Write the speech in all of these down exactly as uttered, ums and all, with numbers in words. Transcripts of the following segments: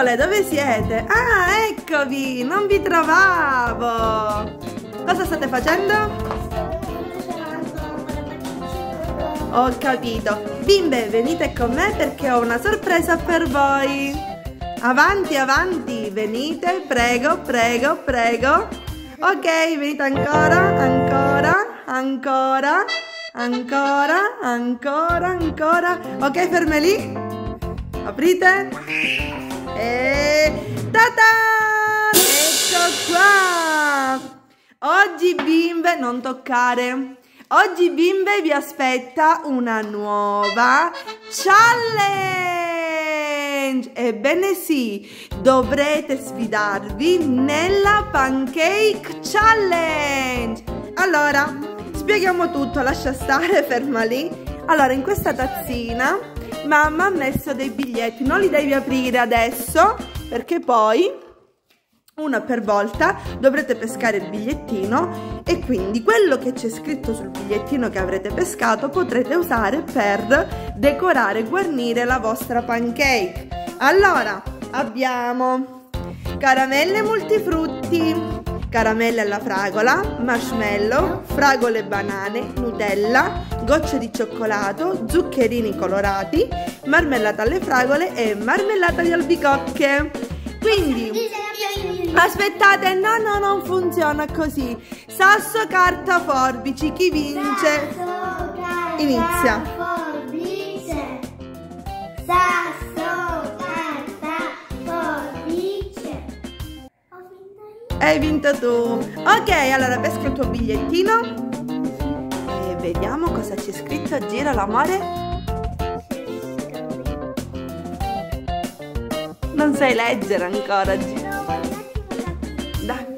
Piccole, dove siete? Ah, eccovi, non vi trovavo. Cosa state facendo? Ho capito. Bimbe, venite con me perché ho una sorpresa per voi. Avanti, avanti, venite, prego, prego, prego. Ok, venite ancora, ancora, ancora, ancora, ancora, ancora. Ok, ferme lì. Aprite. E ta-da! Ecco qua. Oggi, bimbe, non toccare. Oggi, bimbe, vi aspetta una nuova challenge! Ebbene sì, dovrete sfidarvi nella Pancake Challenge! Allora, spieghiamo tutto, lascia stare, ferma lì. Allora, in questa tazzina mamma ha messo dei biglietti, non li devi aprire adesso, perché poi una per volta dovrete pescare il bigliettino e quindi quello che c'è scritto sul bigliettino che avrete pescato potrete usare per decorare e guarnire la vostra pancake. Allora, abbiamo caramelle multifrutti, caramelle alla fragola, marshmallow, fragole e banane, Nutella, gocce di cioccolato, zuccherini colorati, marmellata alle fragole e marmellata di albicocche. Quindi aspettate, no, no, non funziona così. Sasso, carta, forbici. Chi vince? Sasso, carta, inizia. Forbice. Sasso, carta, forbice. Ho vinto io. Hai vinto tu. Ok, allora pesca il tuo bigliettino e vediamo cosa c'è scritto. Gira l'amore. Non sai leggere ancora. Dai.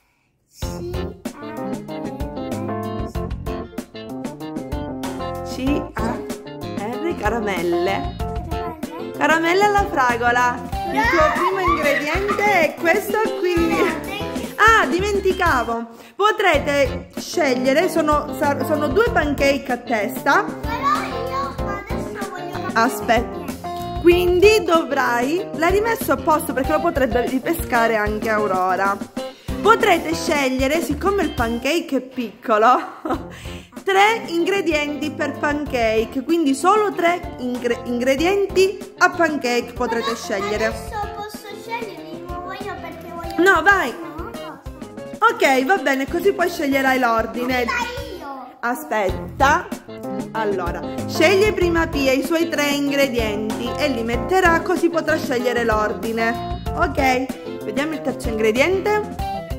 C A R caramelle. Caramelle alla fragola. Il tuo primo ingrediente è questo qui. Ah, dimenticavo. Potrete scegliere, sono, sono due pancake a testa. Però io adesso voglio... Aspetta. Quindi dovrai, l'hai rimesso a posto perché lo potrebbe ripescare anche Aurora. Potrete scegliere, siccome il pancake è piccolo, tre ingredienti per pancake, quindi solo tre ingre ingredienti a pancake potrete Però scegliere. Adesso posso scegliere di nuovo io perché voglio... No, vai. No, no. Ok, va bene, così poi sceglierai l'ordine. Dai io. Aspetta. Allora, sceglie prima Pia i suoi tre ingredienti e li metterà così potrà scegliere l'ordine. Ok, vediamo il terzo ingrediente.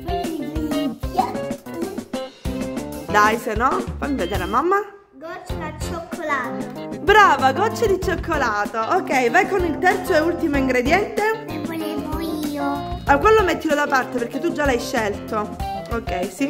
Dai, se no, fammi vedere a mamma. Goccia al cioccolato. Brava, gocce di cioccolato. Ok, vai con il terzo e ultimo ingrediente. Ne volevo io. Ah, quello mettilo da parte perché tu già l'hai scelto. Ok, sì.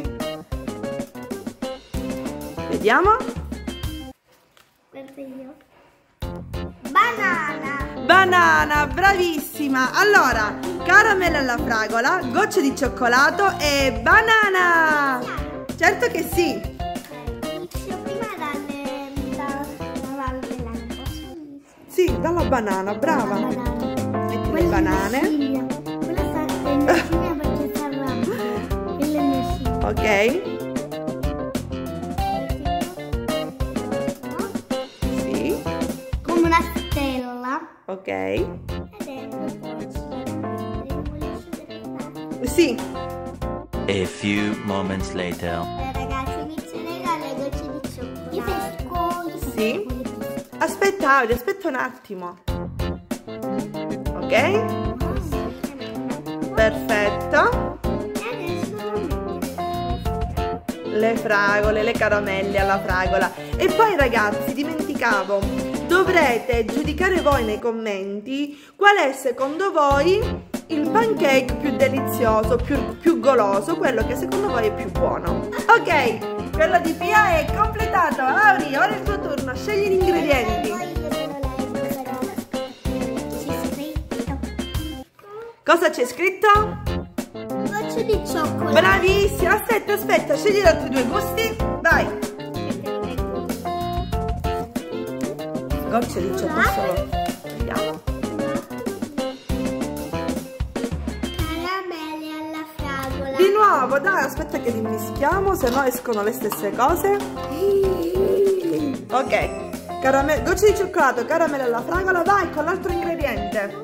Vediamo. Guarda io. Banana. Banana, bravissima. Allora, caramella alla fragola, gocce di cioccolato e banana. Certo che sì. Inizio prima dalle... da... dalla banana. Posso iniziare? Sì, dalla banana, brava. Dalla banana. Metti le Quella banane. è mia figlia. Quella sta è mia figlia perché sta rapido. Quella è mia figlia. Ok. Sì. Come una stella. Ok. E dentro poi Sì. A few moments later. eh, ragazzi, inizierei dalle gocce di cioccolato. Io pesco. Sì. Aspetta, Auri, aspetta un attimo. Ok. Perfetto. E adesso Le fragole, le caramelle alla fragola. E poi ragazzi, dimenticavo, dovrete giudicare voi nei commenti qual è secondo voi il pancake più delizioso, più, più goloso, quello che secondo voi è più buono. Ok, quello di Pia è completato. Auri, ora è il tuo turno, scegli gli ingredienti. Cosa c'è scritto? Gocce di cioccolato. Bravissima, aspetta, aspetta, scegli gli altri due gusti. Vai. Gocce di cioccolato solo. Vediamo. fragola. Di nuovo, dai, aspetta che li mischiamo, se no escono le stesse cose. Ok, Caramel gocce di cioccolato, caramella alla fragola, vai con l'altro ingrediente.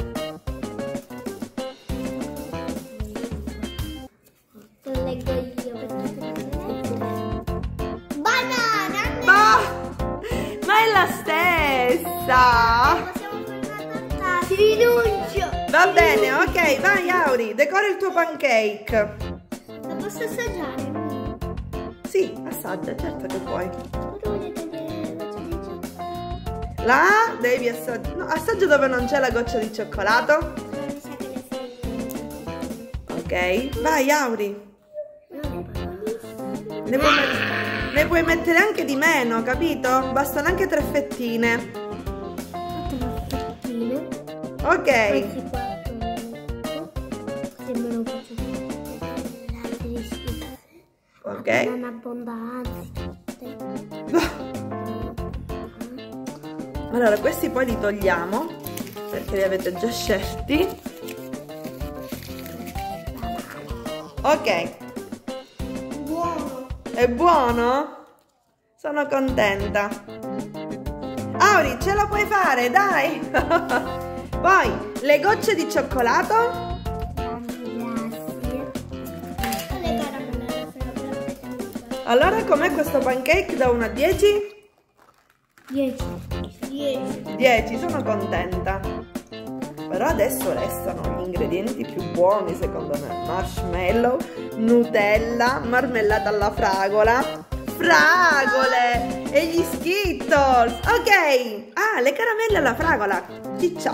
Lo leggo io perché banana. Ma, ma è la stessa. Possiamo fare una torta. Ti rinuncio. Va bene, ok, vai Auri, decora il tuo pancake. Lo posso assaggiare? Sì, assaggia, certo che puoi. Però voglio togliere la goccia di cioccolato. Là devi assaggiare. No, assaggia dove non c'è la goccia di cioccolato. Mi sa che le Ok, vai Auri. Non è buonissimo. Ne puoi, met- ne puoi mettere anche di meno, capito? Bastano anche tre fettine. Quattro fettine. Ok. Questi quattro. Sembrano così. Caratteristiche. Ok. Non abbondanti. Allora, questi poi li togliamo perché li avete già scelti. Ok. Buono. È buono? Sono contenta. Auri, ce la puoi fare, dai! Poi, le gocce di cioccolato. Grazie. Le caramelle alla fragola. Allora, com'è questo pancake da uno a dieci? dieci. dieci. dieci, sono contenta. Però adesso restano gli ingredienti più buoni secondo me. Marshmallow, Nutella, marmellata alla fragola, fragole e gli Skittles. Ok. Ah, le caramelle alla fragola. Ciccia.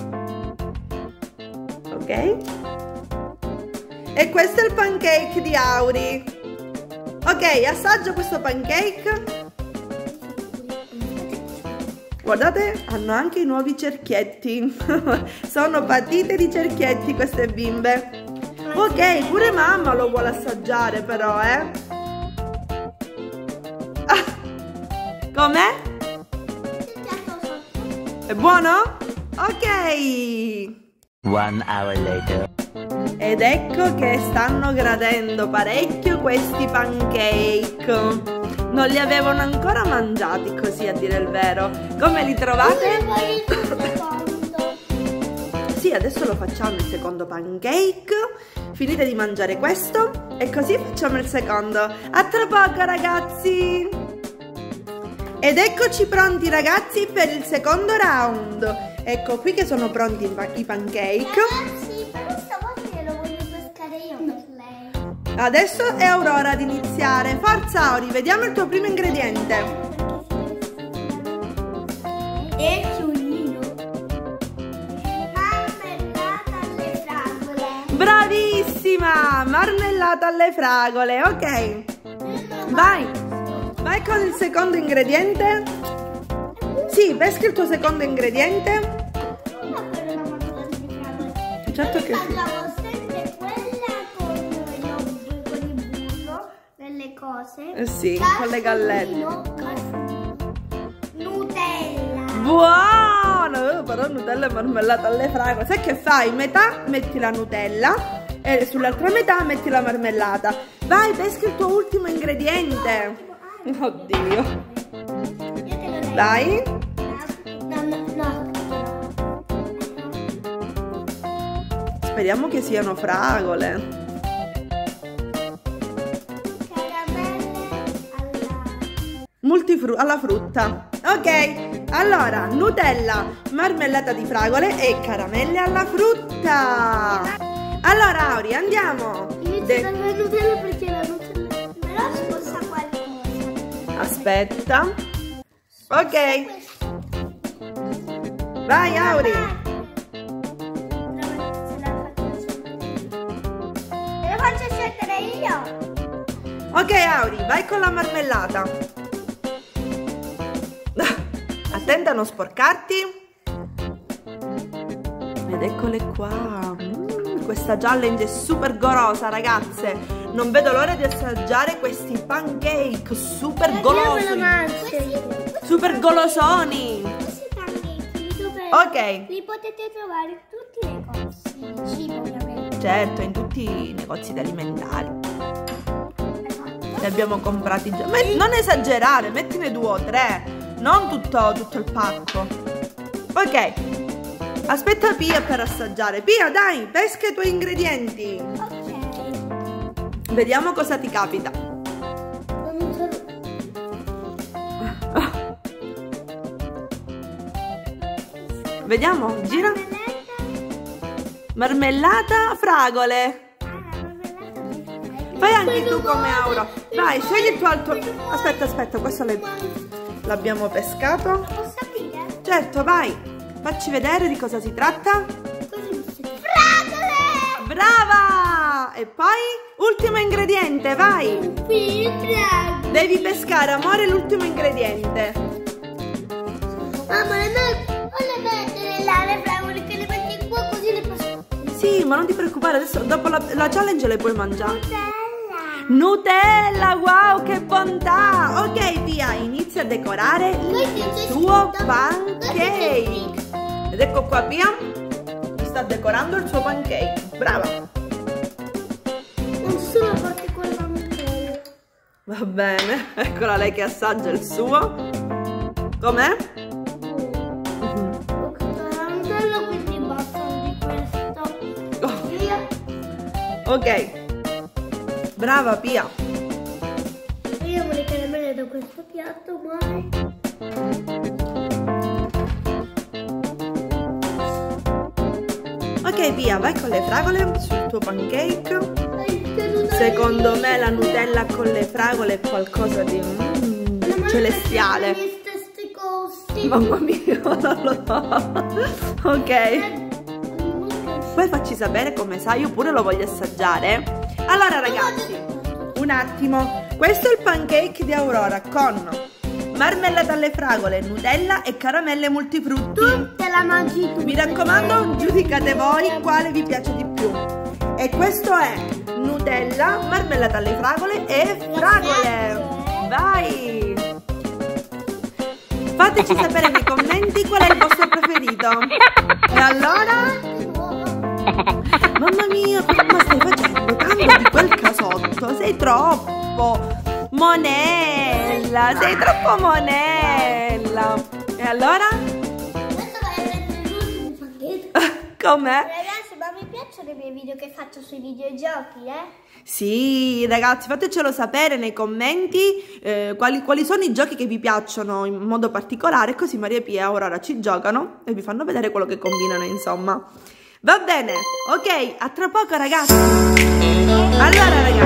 Ok. E questo è il pancake di Auri. Ok, assaggio questo pancake. Guardate, hanno anche i nuovi cerchietti. Sono patite di cerchietti queste bimbe. Ok, pure mamma lo vuole assaggiare però, eh. Ah, com'è? È buono? Ok. One hour later. Ed ecco che stanno gradendo parecchio questi pancake. Non li avevano ancora mangiati così, a dire il vero. Come li trovate? Sì, adesso lo facciamo il secondo pancake. Finite di mangiare questo e così facciamo il secondo. A tra poco ragazzi. Ed eccoci pronti ragazzi per il secondo round. Ecco qui che sono pronti i pancake. Ragazzi, però stavolta glielo voglio pescare io per lei. Adesso è Aurora ad iniziare. Forza Auri, vediamo il tuo primo ingrediente. E ciullino. Marmellata alle fragole. Bravissima! Marmellata alle fragole, ok. Vai, vai con il secondo ingrediente. Sì, pesca il tuo secondo ingrediente. Non per una marmellata di fragole. Certo che Io sì. mangiavo sempre quella con il con il burro, delle cose. Eh sì, con le gallette. Nutella. Buono! Però Nutella e marmellata alle fragole. Sai che fai? Metà metti la Nutella e sull'altra metà metti la marmellata. Vai, pesca il tuo ultimo ingrediente. Oddio. Io te lo leggo. Dai. No, no, no. Speriamo che siano fragole. Caramelle alla... Multifru alla frutta. Ok, allora Nutella, marmellata di fragole e caramelle alla frutta. Allora Auri, andiamo. Inizio De dalla Nutella perché la Nutella però sposta qualcosa. Aspetta. Ok, vai Auri. Te lo faccio scegliere io. Ok Auri, vai con la marmellata. Attenta a non sporcarti. Ed eccole qua. Mm, questa challenge è super golosa ragazze. Non vedo l'ora di assaggiare questi pancake super golosi. Super golosoni. Questi pancake li dove Ok. li potete trovare tutti nei negozi di cibo ovviamente. Certo, in tutti i negozi di alimentari. Ne abbiamo comprati già. Ma non esagerare, mettine due o tre, non tutto, tutto il pacco. Ok, aspetta Pia per assaggiare. Pia, dai, pesca i tuoi ingredienti. Ok. Vediamo cosa ti capita. Vediamo, gira. Marmellata, fragole. Fai anche tu come Auro. Vai, scegli il tuo altro. Aspetta, aspetta, questo l'abbiamo pescato. Posso aprire? Certo, vai. Facci vedere di cosa si tratta. Fragole! Brava! E poi, ultimo ingrediente, vai. Devi pescare, amore, l'ultimo ingrediente. Mamma, le mettere là le fragole che le metti qua così le posso. Sì, ma non ti preoccupare, adesso dopo la, la challenge le puoi mangiare. Nutella! Nutella, wow, che bontà! Ok, via, inizia a decorare il suo pancake. Ed ecco qua Pia, sta decorando il suo pancake. Brava! Non sono particolarmente. Va bene, eccola lei che assaggia il suo. Com'è? Quindi basta di questo. Oh. Via. Ok, brava Pia. Io vorrei caramelle da questo piatto, mai. Ok Pia, vai con le fragole sul tuo pancake. Secondo me la Nutella con le fragole è qualcosa di mm, celestiale. Mamma mia, non lo so. Ok. Poi facci sapere come sai, io pure lo voglio assaggiare. Allora ragazzi, un attimo. Questo è il pancake di Aurora con marmellata alle fragole, Nutella e caramelle multifrutti. Tu te la mangi tu. Mi raccomando, giudicate voi quale vi piace di più. E questo è Nutella, marmellata alle fragole e fragole. Vai! Fateci sapere nei commenti qual è il vostro preferito. E allora? Mamma mia, cosa stai facendo? Tanto di quel casotto, sei troppo monella, sei troppo monella. E allora? Adesso vai a prendere l'ultimo pacchetto. Com'è? Ragazzi, ma vi piacciono i miei video che faccio sui videogiochi, eh? Sì, ragazzi, fatecelo sapere nei commenti eh, quali, quali sono i giochi che vi piacciono in modo particolare, così Maria Pia e Aurora ci giocano e vi fanno vedere quello che combinano, insomma. Va bene, ok, a tra poco ragazzi. Allora ragazzi,